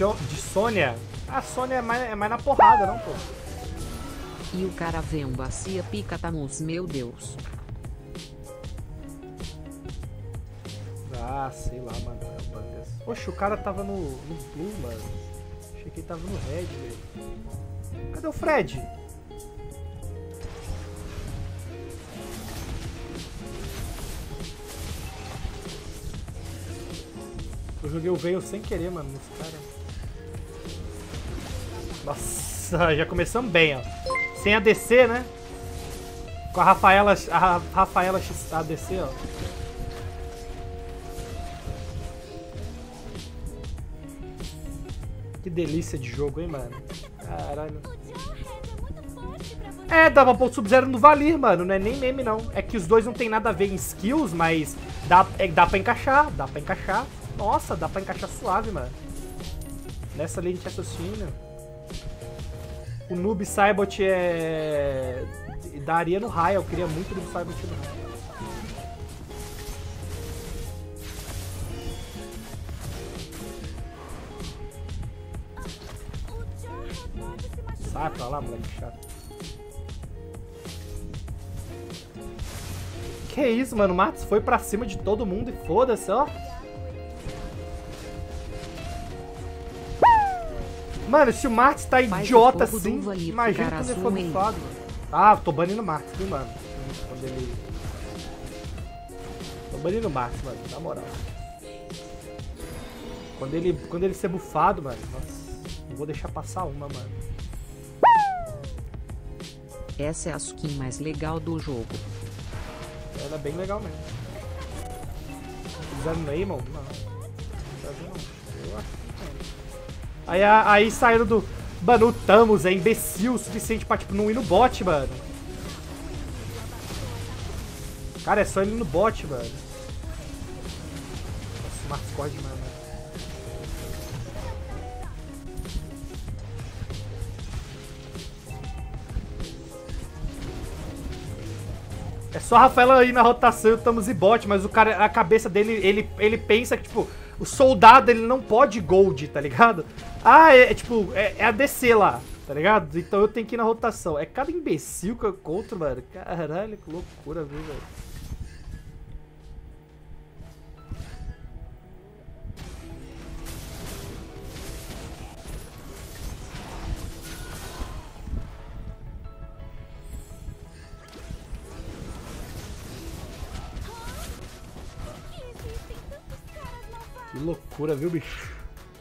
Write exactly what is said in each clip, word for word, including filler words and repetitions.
Sio- de Sônia? A Sônia é mais, é mais na porrada, não, pô? E o cara vendo a Cia Picatamus, meu Deus. Ah, sei lá, mano. Oxe, o cara tava no, no Blue, mano. Achei que ele tava no Red, velho. Cadê o Fred? Eu joguei o Veil sem querer, mano, nesse cara. Nossa, já começamos bem, ó. Sem A D C, né? Com a Rafaela, a Rafaela A D C, ó. Que delícia de jogo, hein, mano? Caralho. É, dava pro Sub-Zero no Valir, mano. Não é nem meme, não. É que os dois não tem nada a ver em skills, mas dá, é, dá pra encaixar. Dá pra encaixar. Nossa, dá pra encaixar suave, mano. Nessa linha de raciocínio. O Noob Saibot é... daria no raio. Eu queria muito o Noob Saibot no raio. Sai pra lá, moleque chato. Que isso, mano? O Martins foi pra cima de todo mundo e foda-se, ó. Mano, se o Martins tá idiota assim, imagina quando ele for bufado, mano. Ah, tô banindo o Martins, viu, mano? Quando ele... Tô banindo o Martins, mano, na moral. Quando ele, quando ele ser bufado, mano, nossa, não vou deixar passar uma, mano. Essa é a skin mais legal do jogo. Ela é bem legal mesmo. Fizeram no Neymon? Não. Não. Eu acho que não. Aí, aí saíram do... Mano, o Tamus é imbecil o suficiente pra, tipo, não ir no bot, mano. Cara, é só ele ir no bot, mano. Nossa, o Marcos corre demais, mano. É só a Rafaela ir na rotação e o Tamus e bot, mas o cara, a cabeça dele, ele, ele pensa que, tipo, o soldado, ele não pode gold, tá ligado? Ah, é, é tipo, é, é a D C lá, tá ligado? Então eu tenho que ir na rotação. É cada imbecil que eu encontro, mano. Caralho, que loucura, viu, velho? Que loucura, viu, bicho?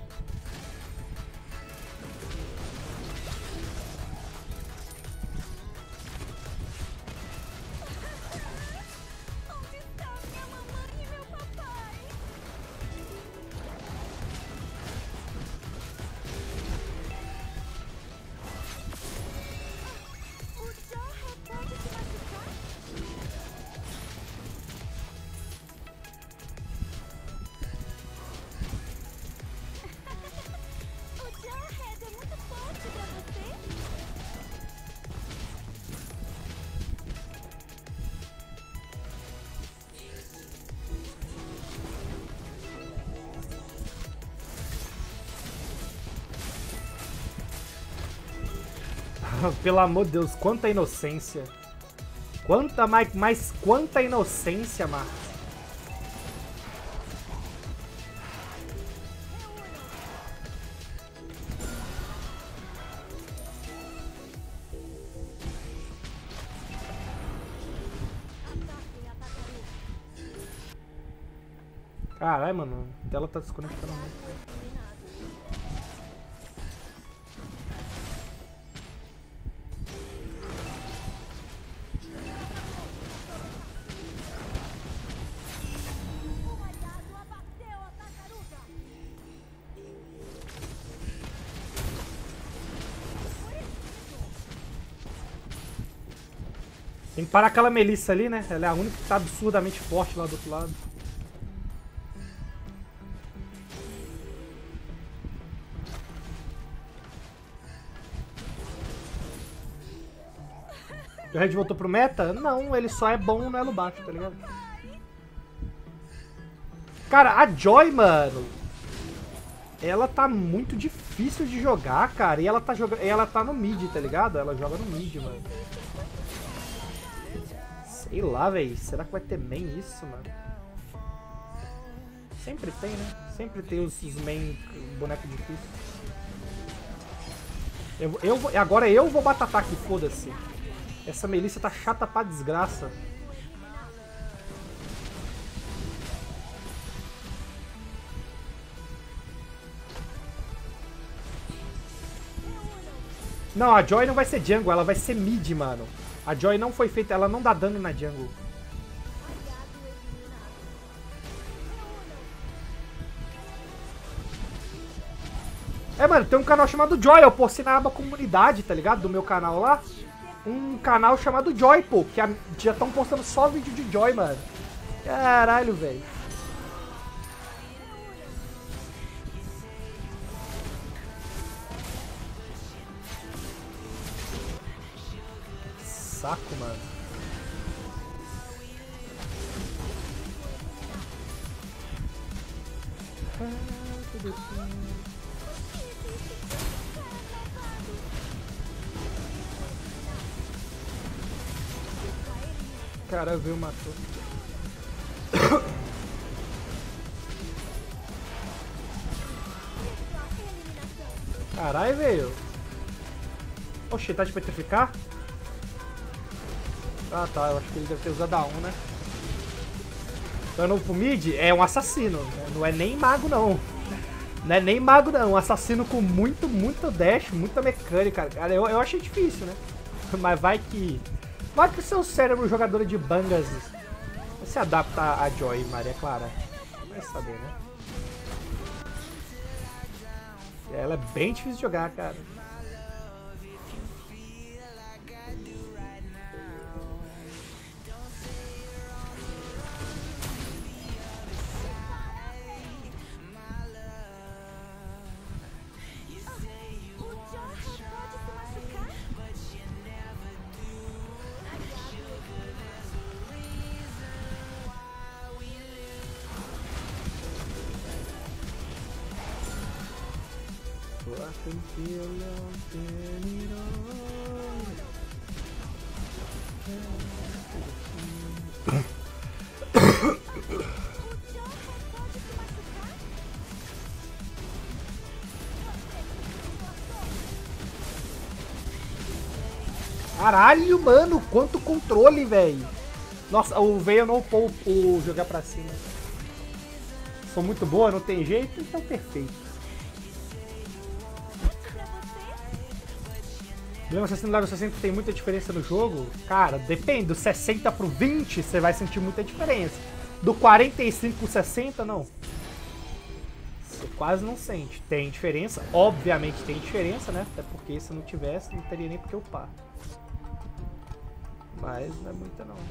Pelo amor de Deus, quanta inocência. Quanta, mais, mais quanta inocência, Marcos. Caralho, mano, a tela tá desconectando muito. Tem que parar aquela Melissa ali, né? Ela é a única que tá absurdamente forte lá do outro lado. O Red voltou pro meta? Não, ele só é bom no elo baixo, tá ligado? Cara, a Joy, mano... ela tá muito difícil de jogar, cara. E ela tá, joga... ela tá no mid, tá ligado? Ela joga no mid, mano. Sei lá, velho. Será que vai ter main isso, mano? Sempre tem, né? Sempre tem os, os main boneco difícil. Eu, eu, agora eu vou batatar aqui, foda-se. Essa Melissa tá chata pra desgraça. Não, a Joy não vai ser jungle, ela vai ser mid, mano. A Joy não foi feita, ela não dá dano na jungle. É, mano, tem um canal chamado Joy, eu postei na aba comunidade, tá ligado? Do meu canal lá. Um canal chamado Joy, pô, que a, já estão postando só vídeo de Joy, mano. Caralho, velho. Saco, mano. O cara veio, matou. Caralho, velho. Oxi, tá de petrificar? Ah tá, eu acho que ele deve ter usado a um, né? Então, no pro mid é um assassino, né? Não é nem mago, não. Não é nem mago, não. Um assassino com muito, muito dash, muita mecânica. Cara, eu, eu achei difícil, né? Mas vai que... Vai que o seu cérebro jogador de bangas se adapta a Joy, Maria Clara. Vai saber, né? Ela é bem difícil de jogar, cara. Caralho, mano, quanto controle, velho. Nossa, o veio não upou o jogar pra cima. Sou muito boa, não tem jeito, então perfeito. Mesmo assistindo level sessenta tem muita diferença no jogo? Cara, depende, do sessenta pro vinte você vai sentir muita diferença. Do quarenta e cinco pro sessenta, não. Você quase não sente. Tem diferença, obviamente tem diferença, né? Até porque se não tivesse, não teria nem por que upar. Mas não é muita não.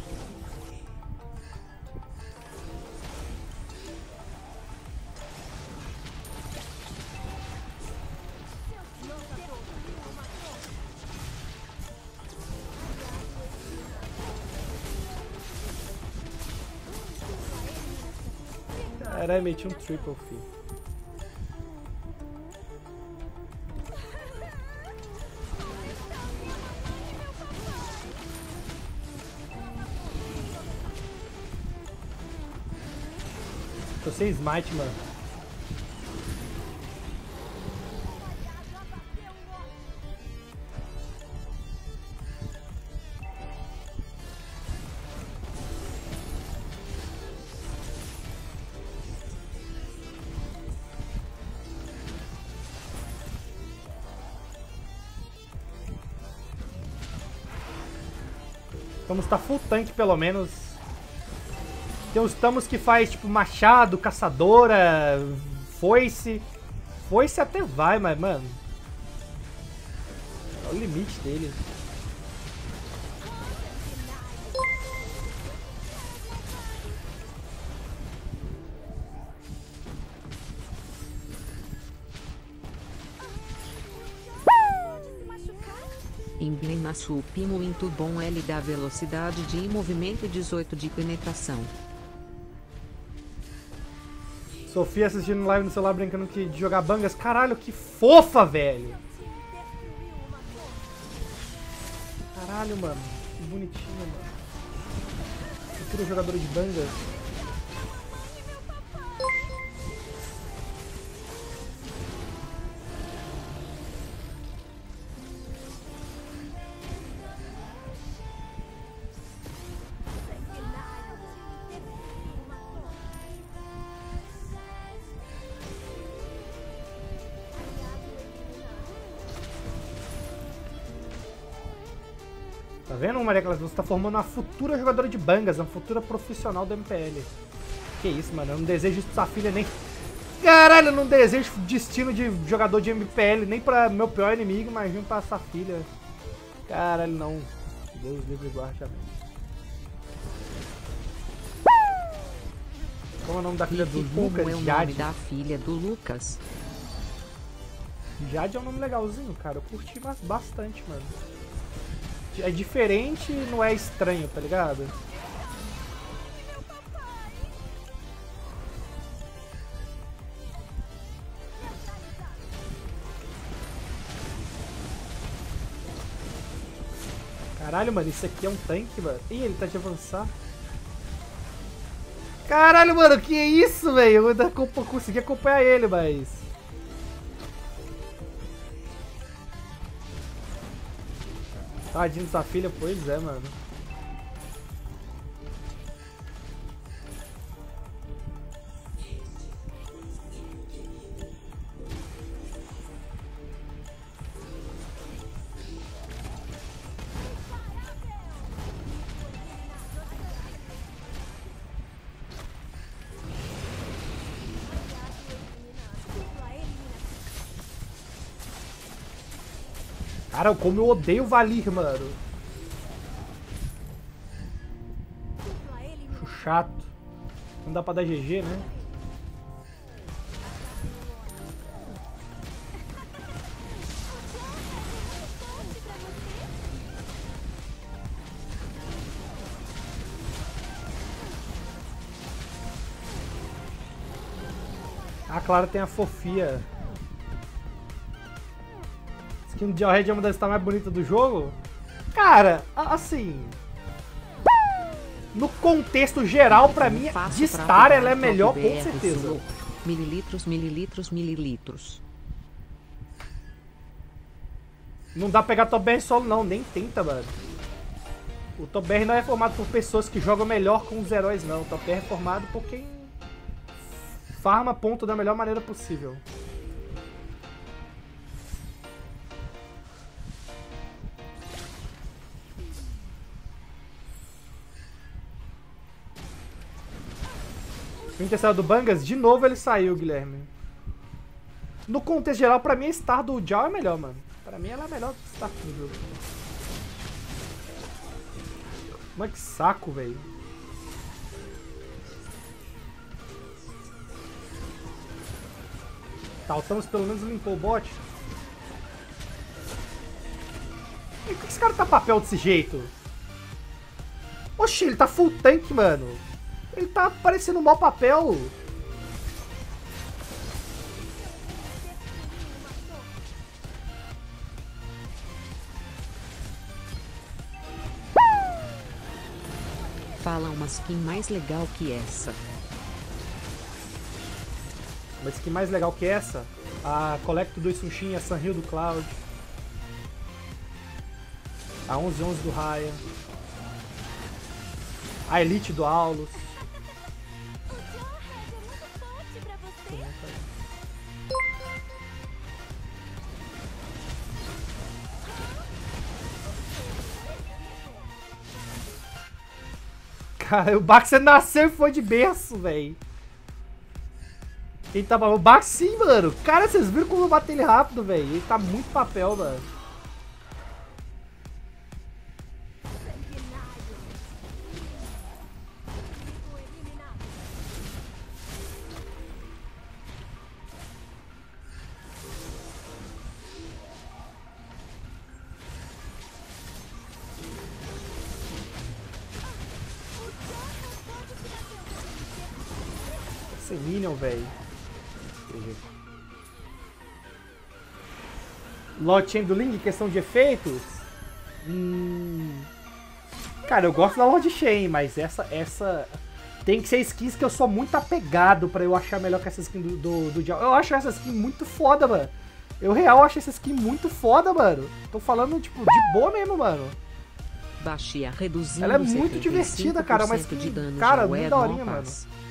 Caralho, meti um triple, filho. Tô sem smite, mano. Vamos estar full tank pelo menos. Tem os Tamos que faz tipo machado, caçadora, foice. Foice até vai, mas mano, é o limite dele. Emblema Supi muito bom, L dá velocidade de movimento e dezoito de penetração. Sofia assistindo live no celular brincando que, de jogar bangas. Caralho, que fofa, velho. Caralho, mano. Que bonitinho, mano. Futura jogadora de bangas. Tá vendo, Maria Clara? Você tá formando uma futura jogadora de bangas, uma futura profissional do M P L. Que isso, mano? Eu não desejo isso pra sua filha nem... Caralho, eu não desejo destino de jogador de M P L nem pra meu pior inimigo, imagina pra sua filha. Caralho, não. Deus livre e guarde, amém. Como é o nome da filha do Lucas? Como é o Jade. nome da filha do Lucas? Jade é um nome legalzinho, cara. Eu curti bastante, mano. É diferente e não é estranho, tá ligado? Caralho, mano, isso aqui é um tanque, mano. Ih, ele tá de avançar. Caralho, mano, que isso, velho? Eu ainda consegui acompanhar ele, mas... Tadinho dessa filha, pois é, mano. Cara, como eu odeio o Valir, mano. Acho chato. Não dá pra dar G G, né? A Clara tem a fofia. Skin do Jarhead é uma das que tá mais bonitas do jogo? Cara, assim... No contexto geral, pra mim, de Star ela é melhor, com certeza. Mililitros, mililitros, mililitros. Não dá pra pegar Top B R solo não, nem tenta, mano. O Top B R não é formado por pessoas que jogam melhor com os heróis, não. O Top B R é formado por quem farma ponto da melhor maneira possível. O intercessor do Bangas, de novo ele saiu, Guilherme. No contexto geral, pra mim a Star do Jao é melhor, mano. Pra mim ela é melhor do que Star do jogo. Mas que saco, velho. Tá, o Thanos pelo menos limpou o bot. E por que esse cara tá papel desse jeito? Oxi, ele tá full tank, mano. Ele tá parecendo um mau papel. Fala uma skin mais legal que essa. Uma skin mais legal que essa? A Collecto do Isunshin, a Sunhill do Cloud. A onze onze do Raya. A Elite do Aulus. Cara, o Baxter nasceu e foi de berço, velho. Ele tá... O Baxter sim, mano. Cara, vocês viram como eu bati ele rápido, velho? Ele tá muito papel, mano. Esse Minion, velho. ver. Lord Chain do Ling, questão de efeitos? Hum... Cara, eu gosto da Lord Chain, mas essa, essa... Tem que ser skins que eu sou muito apegado pra eu achar melhor que essa skin do, do, do Dial. Eu acho essa skin muito foda, mano. Eu real acho essa skin muito foda, mano. Tô falando, tipo, de boa mesmo, mano. Baixia reduzindo. Ela é muito divertida, cara. Mas que, cara, muito daorinha, mano.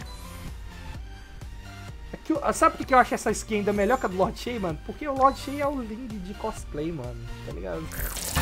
É que, sabe por que eu acho essa skin ainda melhor que a do Lord Chain, mano? Porque o Lord Chain é o Ling de cosplay, mano. Tá ligado?